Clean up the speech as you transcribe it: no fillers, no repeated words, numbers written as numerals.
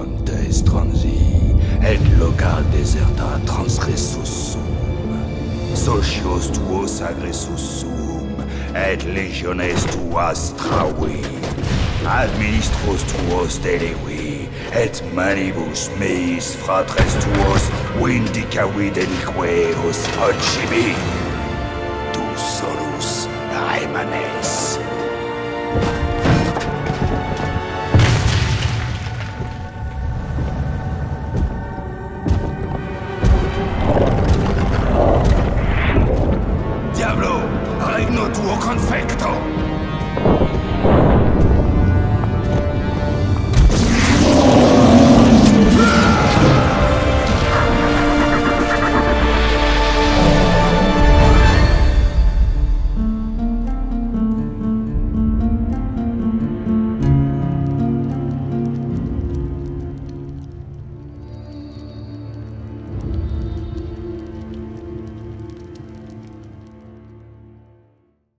Trantes transi, et local deserta transressusum. Socios tuos agressusum, et legiones tuas traui. Administros tuos delevi, et manibus meis fratres tuos vindicavit deliqueos hodcibi. Tu solus remanes. Diablo, regno tuo confecto!